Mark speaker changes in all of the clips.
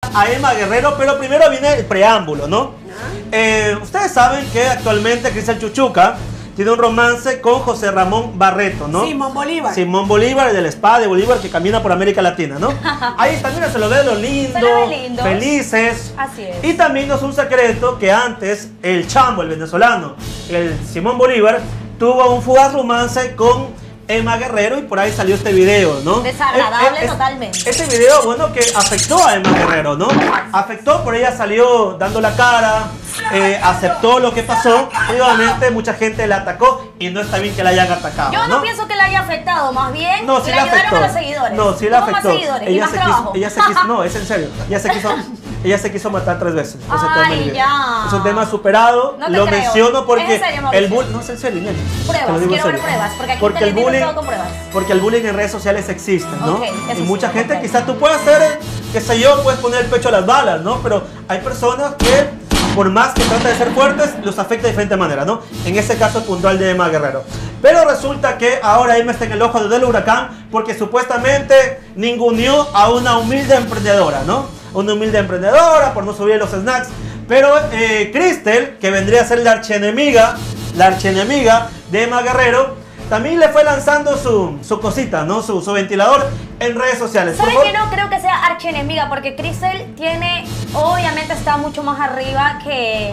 Speaker 1: a Emma Guerrero, pero primero viene el preámbulo, ¿no? Ustedes saben que actualmente Cristel Chuchuca tiene un romance con José Ramón Barreto, ¿no?
Speaker 2: Simón Bolívar.
Speaker 1: Simón Bolívar, del spa de Bolívar que camina por América Latina, ¿no? Ahí está, mira, se lo ve de lo lindo, felices.
Speaker 3: Así es.
Speaker 1: Y también no es un secreto que antes el Chambo, el venezolano, el Simón Bolívar, tuvo un fugaz romance con Emma Guerrero y por ahí salió este video, ¿no?
Speaker 3: Desagradable totalmente.
Speaker 1: Este video, bueno, que afectó a Emma Guerrero, ¿no? Afectó, por ella salió dando la cara, aceptó lo que pasó y obviamente mucha gente la atacó y no está bien que la hayan atacado.
Speaker 3: Yo no pienso que la haya afectado, más bien
Speaker 1: no, sí
Speaker 3: le ayudaron a los seguidores.
Speaker 1: No, sí la afectó.
Speaker 3: Más seguidores y más trabajo.
Speaker 1: Ella se quiso, no, es en serio. Ella se quiso matar 3 veces.
Speaker 3: Ay, ya.
Speaker 1: Es un tema superado.
Speaker 3: No te
Speaker 1: lo
Speaker 3: creo.
Speaker 1: menciono porque
Speaker 3: ¿Es en serio,
Speaker 1: el bullying, no es en serio, nene.
Speaker 3: Pruebas, quiero ver pruebas, porque aquí
Speaker 1: porque
Speaker 3: te
Speaker 1: el bullying,
Speaker 3: todo con pruebas.
Speaker 1: porque el bullying en redes sociales existe, ¿no?
Speaker 3: Okay,
Speaker 1: y mucha gente, quizás tú puedes hacer, qué sé yo, puedes poner el pecho a las balas, ¿no? Pero hay personas que, por más que tratan de ser fuertes, los afecta de diferente manera, ¿no? En este caso puntual de Emma Guerrero. Pero resulta que ahora Emma está en el ojo del huracán porque supuestamente ninguneó a una humilde emprendedora, ¿no? Una humilde emprendedora por no subir los snacks. Pero Cristel, que vendría a ser la archienemiga de Emma Guerrero, también le fue lanzando su cosita, ¿no? Su ventilador en redes sociales.
Speaker 3: ¿Sabes que no creo que sea archienemiga? Porque Cristel tiene, obviamente está mucho más arriba que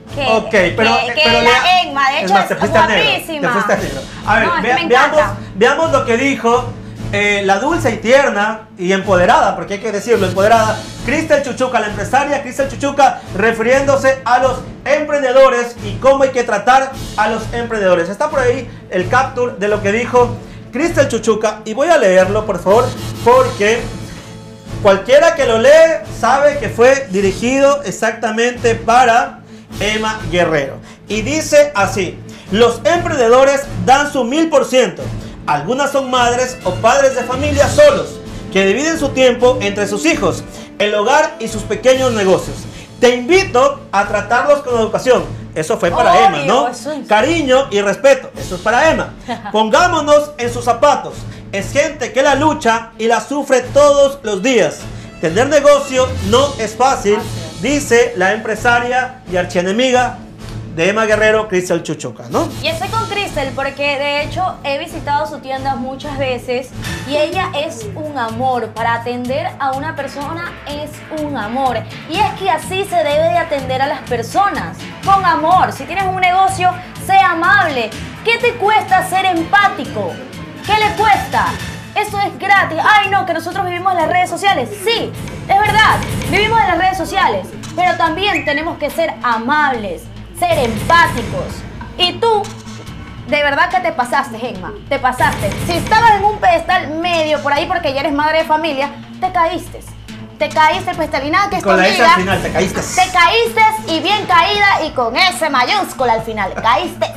Speaker 3: la Emma. De hecho, es guapísima.
Speaker 1: Te fuiste a negro. A ver,
Speaker 3: no,
Speaker 1: veamos lo que dijo la dulce y tierna y empoderada, porque hay que decirlo, empoderada, Cristel Chuchuca, la empresaria Cristel Chuchuca, refiriéndose a los emprendedores y cómo hay que tratar a los emprendedores. Está por ahí el capture de lo que dijo Cristel Chuchuca y voy a leerlo, por favor, porque cualquiera que lo lee sabe que fue dirigido exactamente para Emma Guerrero. Y dice así: los emprendedores dan su 1000%. Algunas son madres o padres de familia solos, que dividen su tiempo entre sus hijos, el hogar y sus pequeños negocios. Te invito a tratarlos con educación. Eso fue para Emma, ¿no? Cariño y respeto. Eso es para Emma. Pongámonos en sus zapatos. Es gente que la lucha y la sufre todos los días. Tener negocio no es fácil, dice la empresaria y archienemiga de Emma Guerrero, Cristel Chuchuca, ¿no?
Speaker 3: Y estoy con Cristel porque de hecho he visitado su tienda muchas veces y ella es un amor. Para atender a una persona es un amor. Y es que así se debe de atender a las personas, con amor. Si tienes un negocio, sé amable. ¿Qué te cuesta ser empático? ¿Qué le cuesta? Eso es gratis. Ay, no, que nosotros vivimos en las redes sociales. Sí, es verdad, vivimos en las redes sociales, pero también tenemos que ser amables, ser empáticos. Y tú, de verdad que te pasaste, Emma, te pasaste. Si estabas en un pedestal medio por ahí porque ya eres madre de familia, te caíste. Te caíste, pedestalina que es
Speaker 1: con la S al
Speaker 3: vida.
Speaker 1: final, te caíste.
Speaker 3: Te caíste y bien caída y con S mayúscula al final. Caíste.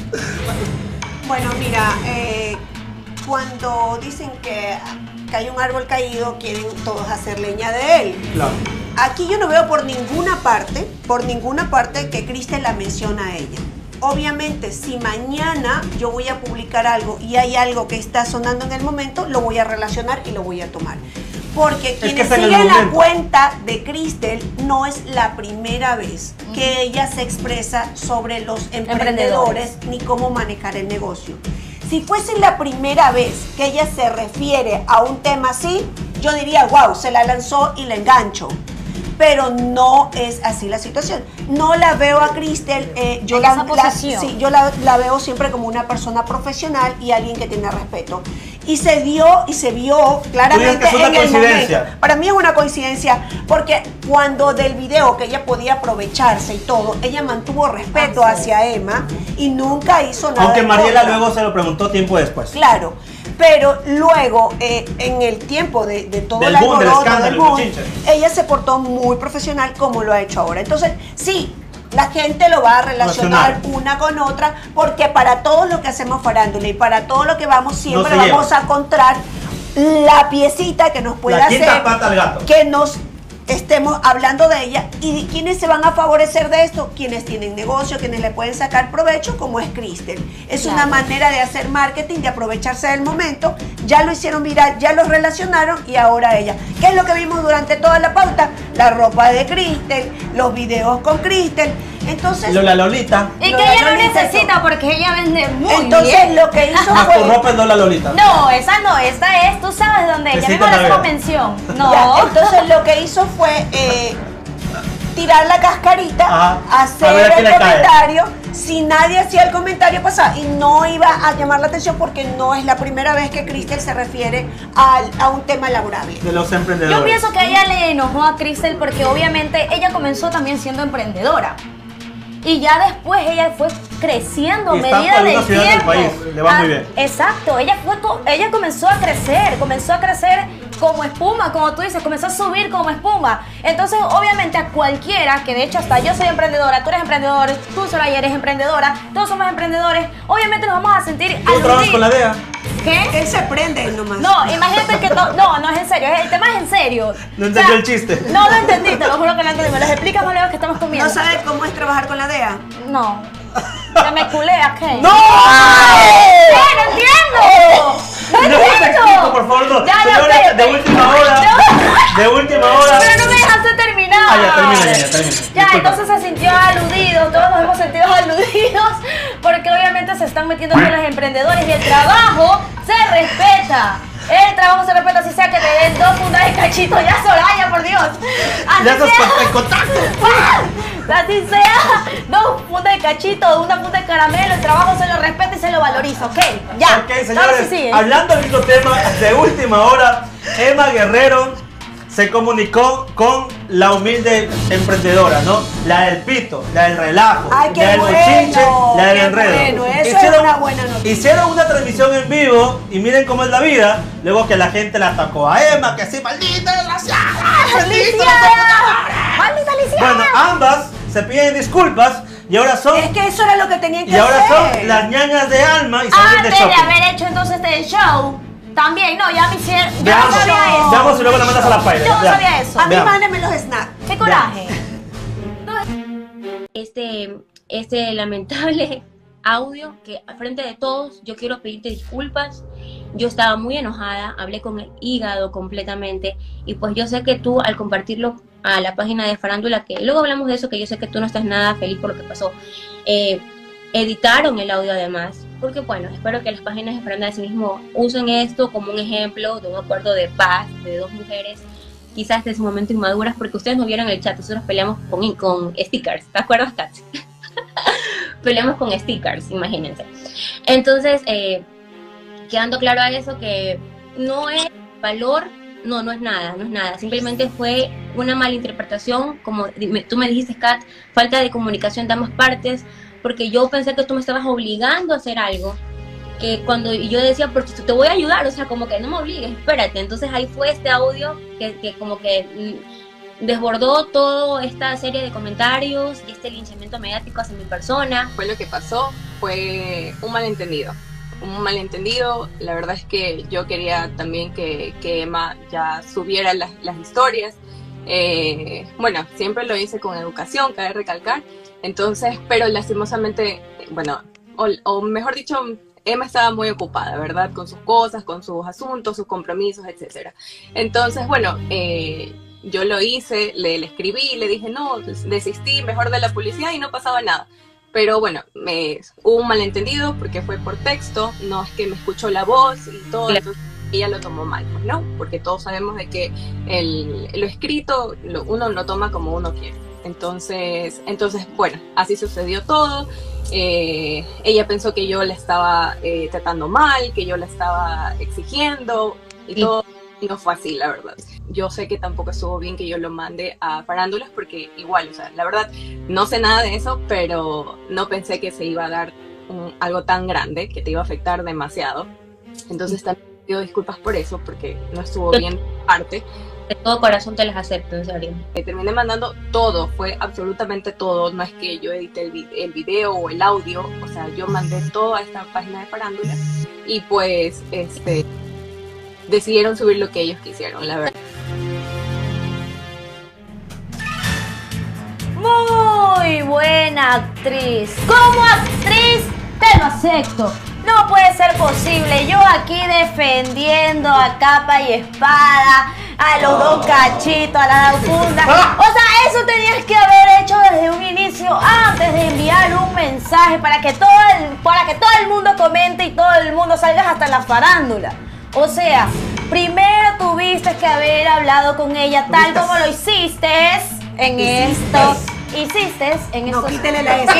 Speaker 2: Bueno, mira, cuando dicen que hay un árbol caído, quieren todos hacer leña de él.
Speaker 1: Claro.
Speaker 2: Aquí yo no veo por ninguna parte que Cristel la menciona a ella. Obviamente, si mañana yo voy a publicar algo y hay algo que está sonando en el momento, lo voy a relacionar y lo voy a tomar. Porque quienes siguen la cuenta de Cristel, no es la primera vez que ella se expresa sobre los emprendedores ni cómo manejar el negocio. Si fuese la primera vez que ella se refiere a un tema así, yo diría, wow, se la lanzó y la engancho. Pero no es así la situación. No la veo a Cristel, yo la veo siempre como una persona profesional y alguien que tiene respeto. Y se vio claramente en el momento. Para mí es una coincidencia, porque cuando del video que ella podía aprovecharse y todo, ella mantuvo respeto hacia Emma y nunca hizo nada.
Speaker 1: Aunque Mariela luego se lo preguntó tiempo después.
Speaker 2: Claro. Pero luego, en el tiempo de todo el alboroto del boom, ella se portó muy profesional como lo ha hecho ahora. Entonces, sí, la gente lo va a relacionar una con otra, porque para todo lo que hacemos farándula y para todo lo que vamos, siempre vamos a encontrar la piecita que nos pueda hacer que nos estemos hablando de ella. ¿Y quiénes se van a favorecer de esto? Quienes tienen negocio, quienes le pueden sacar provecho, como es Cristel. Es una manera de hacer marketing, de aprovecharse del momento. Ya lo hicieron viral, ya lo relacionaron y ahora ella. ¿Qué es lo que vimos durante toda la pauta? la ropa de Cristel, los videos con Cristel. Entonces,
Speaker 1: Lola Lolita.
Speaker 3: Y que
Speaker 2: Lola
Speaker 3: ella no
Speaker 2: Lolita,
Speaker 3: necesita porque ella vende muy
Speaker 2: entonces
Speaker 3: bien.
Speaker 2: lo que hizo
Speaker 1: Ah, tu
Speaker 2: fue...
Speaker 1: ropa es Lola Lolita.
Speaker 3: No, esa no, esta es, tú sabes dónde, ya
Speaker 1: Necesita
Speaker 3: mismo le hacemos
Speaker 1: Navidad.
Speaker 3: mención.
Speaker 2: Ya,
Speaker 3: No.
Speaker 2: entonces lo que hizo fue tirar la cascarita,
Speaker 1: Ajá. A
Speaker 2: hacer
Speaker 1: ver a quién
Speaker 2: el
Speaker 1: le cae.
Speaker 2: comentario. Si nadie hacía el comentario pasaba y no iba a llamar la atención porque no es la primera vez que Cristel se refiere a un tema laborable.
Speaker 1: De los emprendedores.
Speaker 3: Yo pienso que a ella le enojó a Cristel porque obviamente ella comenzó también siendo emprendedora. Y ya después ella fue creciendo a
Speaker 1: Y está en
Speaker 3: medida
Speaker 1: algunas
Speaker 3: del
Speaker 1: ciudades del
Speaker 3: tiempo.
Speaker 1: país, le va muy bien.
Speaker 3: Exacto, ella comenzó a crecer como espuma, como tú dices, comenzó a subir como espuma. Entonces, obviamente a cualquiera, que de hecho hasta yo soy emprendedora, tú eres emprendedor, tú Soraya eres emprendedora, todos somos emprendedores, obviamente nos vamos a sentir
Speaker 1: ¿Tú trabajas
Speaker 3: aludidos.
Speaker 1: con la DEA?
Speaker 3: ¿Qué?
Speaker 2: Él se prende nomás.
Speaker 3: No, imagínate que no es en serio, el tema es en serio.
Speaker 1: No entendió el chiste.
Speaker 3: No lo entendí, te lo juro que no entendí. Me lo explicas más luego que estamos comiendo.
Speaker 2: ¿No sabes cómo es trabajar con la DEA?
Speaker 3: No. Que me culea, ¿qué?
Speaker 1: ¡No!
Speaker 3: ¿Qué? ¡No entiendo! ¡No
Speaker 1: No te
Speaker 3: entiendo!
Speaker 1: explico, por favor, no.
Speaker 3: Ya,
Speaker 1: Señores,
Speaker 3: espérate.
Speaker 1: de última hora.
Speaker 3: No.
Speaker 1: De última hora.
Speaker 3: Pero no me dejaste terminar.
Speaker 1: Ah, ya, termina.
Speaker 3: Ya,
Speaker 1: Disculpa.
Speaker 3: entonces se sintió aludido, todos nos hemos sentido aludidos, porque obviamente se están metiendo con los emprendedores y el trabajo se respeta. El trabajo se respeta, así sea que te den 2 fundas de cachito, ya Soraya, por Dios. Así
Speaker 1: Ya estás
Speaker 3: sea.
Speaker 1: en contacto.
Speaker 3: Así sea, 2 fundas de cachito, 1 funda de caramelo, el trabajo se lo respeta y se lo valoriza, ¿ok? Ya.
Speaker 1: Ok,
Speaker 3: ahora
Speaker 1: señores,
Speaker 3: sí sigue.
Speaker 1: hablando del mismo tema, de última hora, Emma Guerrero se comunicó con la humilde emprendedora, ¿no? La del pito, la del relajo,
Speaker 2: Ay, qué
Speaker 1: la del
Speaker 2: bueno,
Speaker 1: bochinche, la del
Speaker 2: qué
Speaker 1: enredo.
Speaker 2: bueno, eso es una buena noticia.
Speaker 1: Hicieron una transmisión en vivo y miren cómo es la vida. Luego que la gente la atacó a Emma, que sí, maldita desgraciada, maldita
Speaker 3: ¡Lisiada! ¡Maldita lisiada!
Speaker 1: Bueno, ambas se piden disculpas y ahora son
Speaker 2: Es que eso era lo que tenían que
Speaker 1: y ahora
Speaker 2: hacer.
Speaker 1: son las ñañas de Alma y salen de
Speaker 3: Antes de
Speaker 1: shopping.
Speaker 3: haber hecho entonces este show, también, no, ya me hicieron. Yo
Speaker 1: Veamos,
Speaker 3: no sabía eso.
Speaker 1: veamos y luego la mandas a la paila.
Speaker 3: Yo no
Speaker 1: Veamos.
Speaker 3: sabía eso.
Speaker 2: A mí
Speaker 1: Veamos.
Speaker 2: mándenme los snacks.
Speaker 3: ¡Qué coraje!
Speaker 4: Este lamentable audio que al frente de todos yo quiero pedirte disculpas. Yo estaba muy enojada, hablé con el hígado completamente y pues yo sé que tú al compartirlo a la página de Farándula, que luego hablamos de eso, que yo sé que tú no estás nada feliz por lo que pasó, editaron el audio además, porque bueno, espero que las páginas de Farándula de sí mismo usen esto como un ejemplo de un acuerdo de paz de 2 mujeres, quizás de ese momento inmaduras, porque ustedes no vieron el chat, nosotros peleamos con stickers, ¿te acuerdas, Kat? Peleamos con stickers, imagínense. Entonces, quedando claro a eso que no es valor, no es nada, simplemente fue una malinterpretación, como tú me dijiste, Kat, falta de comunicación de ambas partes, porque yo pensé que tú me estabas obligando a hacer algo, que cuando yo decía, porque te voy a ayudar, o sea, como que no me obligues, espérate. Entonces ahí fue este audio que como que desbordó toda esta serie de comentarios y este linchamiento mediático hacia mi persona.
Speaker 5: Fue lo que pasó, fue un malentendido. La verdad es que yo quería también que Emma ya subiera las historias. Bueno, siempre lo hice con educación, cabe recalcar. Entonces, pero lastimosamente, bueno, o mejor dicho, Emma estaba muy ocupada, ¿verdad? Con sus cosas, con sus asuntos, sus compromisos, etc. Entonces, bueno, yo lo hice, le escribí, le dije, no, desistí mejor de la publicidad y no pasaba nada. Pero bueno, hubo un malentendido porque fue por texto, no es que me escuchó la voz y todo, entonces ella lo tomó mal, pues no, porque todos sabemos de que lo escrito uno lo toma como uno quiere. Entonces bueno, así sucedió todo. Ella pensó que yo la estaba tratando mal, que yo la estaba exigiendo y todo. No fue así, la verdad. Yo sé que tampoco estuvo bien que yo lo mande a Farándulas porque igual, o sea, la verdad, no sé nada de eso, pero no pensé que se iba a dar algo tan grande, que te iba a afectar demasiado. Entonces también pido disculpas por eso, porque no estuvo bien parte.
Speaker 4: De todo corazón te las acepto, en serio.
Speaker 5: Terminé mandando todo, fue absolutamente todo. No es que yo edité el video o el audio, o sea, yo mandé todo a esta página de Farándula y pues decidieron subir lo que ellos quisieron, la verdad.
Speaker 3: Muy buena actriz. Como actriz te lo acepto. No puede ser posible. Yo aquí defendiendo a capa y espada a los dos cachitos, a la funda. O sea, eso tenías que haber hecho desde un inicio, antes de enviar un mensaje para que todo el mundo comente y todo el mundo salgas hasta la farándula. O sea, primero tuviste que haber hablado con ella tal como lo hiciste en estos. Hiciste en estos.
Speaker 2: No, quítele la S.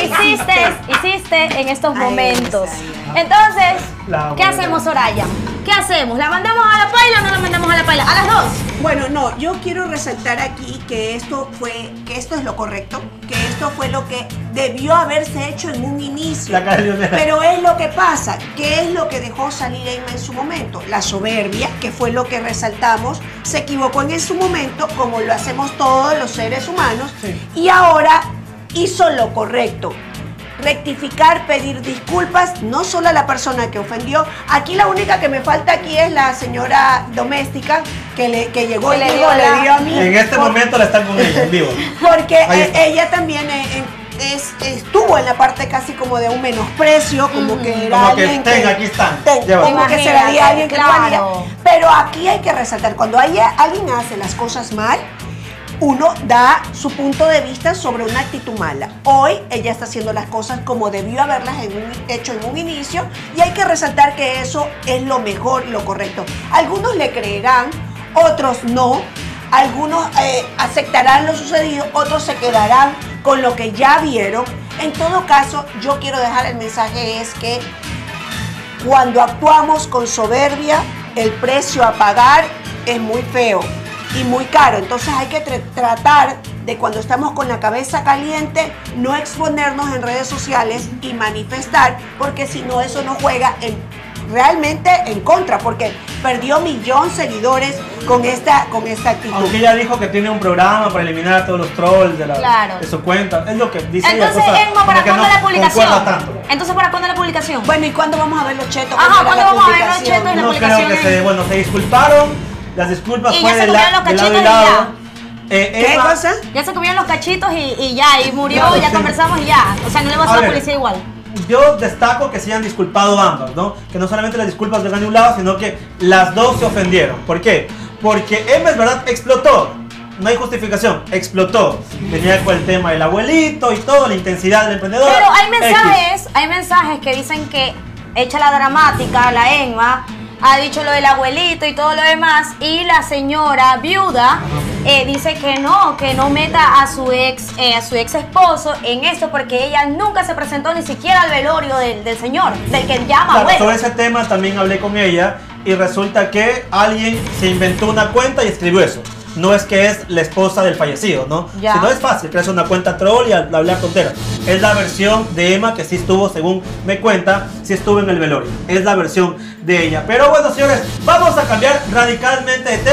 Speaker 3: Hiciste en estos
Speaker 2: Ahí
Speaker 3: momentos.
Speaker 2: está.
Speaker 3: Entonces, ¿qué hacemos, Soraya? ¿Qué hacemos? ¿La mandamos a la paila o no la mandamos a la paila? A las dos.
Speaker 2: Bueno, no, yo quiero resaltar aquí que esto es lo correcto, que esto fue lo que debió haberse hecho en un inicio. Pero es lo que pasa, ¿qué es lo que dejó salir Emma en su momento? La soberbia, que fue lo que resaltamos, se equivocó en su momento, como lo hacemos todos los seres humanos, y ahora hizo lo correcto. Rectificar, pedir disculpas, no solo a la persona que ofendió. Aquí la única que me falta aquí es la señora doméstica que llegó y le dio a mí.
Speaker 1: En este momento la están con ella, en vivo.
Speaker 2: Porque ella también estuvo en la parte casi como de un menosprecio, como que era
Speaker 1: como
Speaker 2: alguien
Speaker 1: que aquí están.
Speaker 2: Como que sería alguien que no valía. Pero aquí hay que resaltar, cuando alguien hace las cosas mal, uno da su punto de vista sobre una actitud mala. Hoy ella está haciendo las cosas como debió haberlas hecho en un inicio, y hay que resaltar que eso es lo mejor, lo correcto. Algunos le creerán, otros no. Algunos aceptarán lo sucedido, otros se quedarán con lo que ya vieron. En todo caso, yo quiero dejar el mensaje es que cuando actuamos con soberbia, el precio a pagar es muy feo y muy caro. Entonces hay que tratar de, cuando estamos con la cabeza caliente, no exponernos en redes sociales y manifestar, porque si no, eso nos juega realmente en contra, porque perdió 1 millón de seguidores con esta actitud.
Speaker 1: Aunque ella dijo que tiene un programa para eliminar a todos los trolls de su cuenta, es lo que dice ella.
Speaker 3: Entonces, Emma, ¿para cuándo la publicación?
Speaker 1: Entonces,
Speaker 3: ¿para cuándo la publicación?
Speaker 2: Bueno, ¿y cuándo vamos a ver los chetos?
Speaker 3: Ajá, ¿cuándo vamos a ver los chetos en la
Speaker 1: no
Speaker 3: publicación?
Speaker 1: creo que se disculparon. Las disculpas
Speaker 3: y
Speaker 1: fue
Speaker 3: ya se
Speaker 1: de
Speaker 3: comieron los
Speaker 1: lado
Speaker 3: cachitos
Speaker 1: y lado.
Speaker 3: y ya.
Speaker 2: ¿Qué cosa?
Speaker 3: Ya se comieron los cachitos y ya, y murió,
Speaker 1: Claro,
Speaker 3: ya
Speaker 1: sí.
Speaker 3: conversamos y ya. O sea, no le vas a la policía igual.
Speaker 1: Yo destaco que se hayan disculpado ambas, ¿no? Que no solamente las disculpas vengan de un lado, sino que las dos se ofendieron. ¿Por qué? Porque Emma, es verdad, explotó. No hay justificación, explotó. Venía con el tema del abuelito y todo, la intensidad del emprendedor.
Speaker 3: Pero hay mensajes que dicen que echa la dramática, la Emma ha dicho lo del abuelito y todo lo demás, y la señora viuda dice que no meta a su ex esposo en esto, porque ella nunca se presentó ni siquiera al velorio del señor, del que llama
Speaker 1: Claro,
Speaker 3: abuelo.
Speaker 1: sobre ese tema también hablé con ella y resulta que alguien se inventó una cuenta y escribió eso. No es que es la esposa del fallecido, ¿no?
Speaker 3: Ya.
Speaker 1: Si no es fácil, creas una cuenta troll y hablar tonteras. Es la versión de Emma que sí estuvo, según me cuenta, sí estuvo en el velorio. Es la versión de ella. Pero bueno, señores, vamos a cambiar radicalmente de tema.